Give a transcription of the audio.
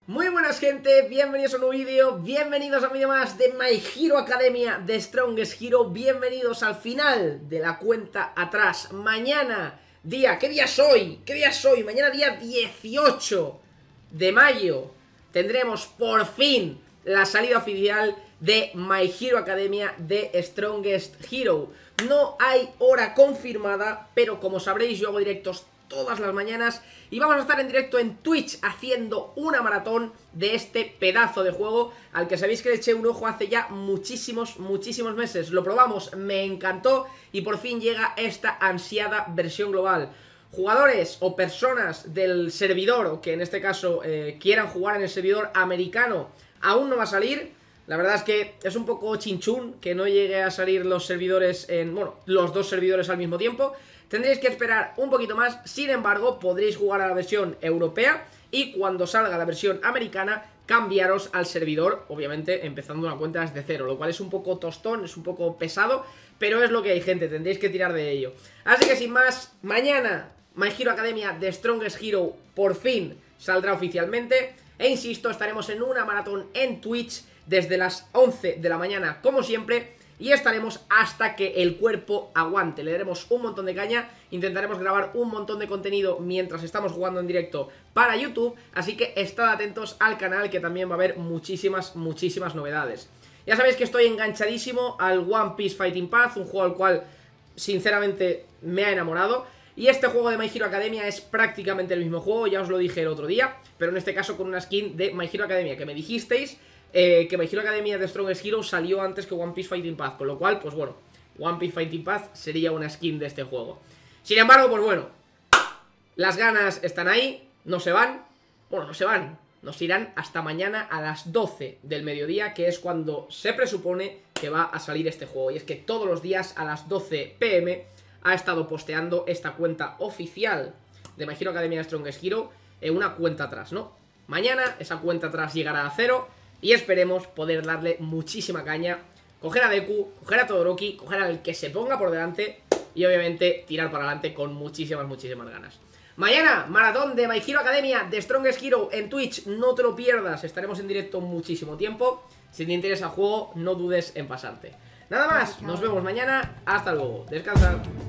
Muy buenas gente, bienvenidos a un nuevo vídeo, bienvenidos a un vídeo más de My Hero Academia de Strongest Hero. Bienvenidos al final de la cuenta atrás. Mañana, ¿qué día es hoy? ¿Qué día es hoy? Mañana día 18 de mayo tendremos por fin la salida oficial de My Hero Academia de Strongest Hero. No hay hora confirmada, pero como sabréis yo hago directos todas las mañanas y vamos a estar en directo en Twitch haciendo una maratón de este pedazo de juego al que sabéis que le eché un ojo hace ya muchísimos meses. Lo probamos, me encantó y por fin llega esta ansiada versión global. Jugadores o personas del servidor, o que en este caso quieran jugar en el servidor americano, aún no va a salir. La verdad es que es un poco chinchún que no llegue a salir los servidores los dos servidores al mismo tiempo. Tendréis que esperar un poquito más, sin embargo podréis jugar a la versión europea y cuando salga la versión americana cambiaros al servidor, obviamente empezando una cuenta desde cero, lo cual es un poco tostón, es un poco pesado, pero es lo que hay, gente, tendréis que tirar de ello. Así que sin más, mañana My Hero Academia de Strongest Hero por fin saldrá oficialmente e insisto, estaremos en una maratón en Twitch desde las 11 de la mañana como siempre. Y estaremos hasta que el cuerpo aguante. Le daremos un montón de caña. Intentaremos grabar un montón de contenido mientras estamos jugando en directo para YouTube. Así que estad atentos al canal, que también va a haber muchísimas novedades. Ya sabéis que estoy enganchadísimo al One Piece Fighting Path, un juego al cual sinceramente me ha enamorado. Y este juego de My Hero Academia es prácticamente el mismo juego, ya os lo dije el otro día, pero en este caso con una skin de My Hero Academia, que me dijisteis que My Hero Academia de Strongest Hero salió antes que One Piece Fighting Path, con lo cual, pues bueno, One Piece Fighting Path sería una skin de este juego. Sin embargo, pues bueno, las ganas están ahí, no se van, bueno, no se van, nos irán hasta mañana a las 12 del mediodía, que es cuando se presupone que va a salir este juego. Y es que todos los días a las 12 PM ha estado posteando esta cuenta oficial de My Hero Academia de Strongest Hero en una cuenta atrás, ¿no? Mañana esa cuenta atrás llegará a 0 y esperemos poder darle muchísima caña, coger a Deku, coger a Todoroki, coger al que se ponga por delante y obviamente tirar para adelante con muchísimas ganas. Mañana, maratón de My Hero Academia de Strongest Hero en Twitch, no te lo pierdas, estaremos en directo muchísimo tiempo. Si te interesa el juego, no dudes en pasarte. Nada más, nos vemos mañana, hasta luego, descansa.